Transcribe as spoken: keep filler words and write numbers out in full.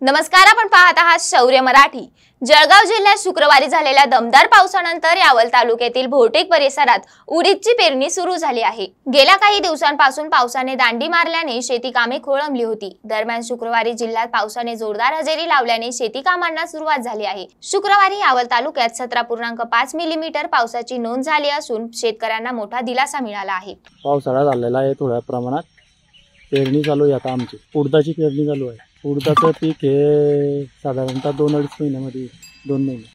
नमस्कार, आपण पाहत आहात शौर्य मराठी। जळगाव जिल्ह्यात शुक्रवारी झालेल्या दमदार पावसानंतर यावल तालुक्यातील भोटेक परिसरात उडीदची पेरणी सुरू झाली आहे। गेल्या काही दिवसांपासून पावसाने दांडी मारल्याने शेती कामे खोळंबली होती। दरम्यान शुक्रवारी जिल्ह्यात पावसाने जोरदार हजेरी लावल्याने शेती कामांना सुरुवात झाली आहे। शुक्रवारी यावल तालुक्यात सतरा पूर्णांक पाच मिलीमीटर पावसाची नोंद झाली असून शेतकऱ्यांना मोठा दिलासा मिळाला आहे। पावसाळा झालेला आहे, थोड्या प्रमाणात पेरणी चालू आहे। आता आमची उडदाची पेरणी चालू आहे। उडदाचं पीक हे साधारणतः दोन अडीच महिन्यामध्ये दोन महिने